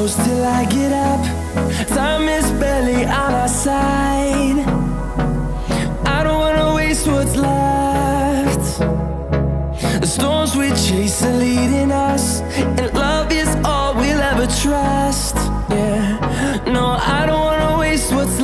close till I get up. Time is barely on our side. I don't wanna waste what's left. The storms we chase are leading us, and love is all we'll ever trust. Yeah, no, I don't wanna waste what's left.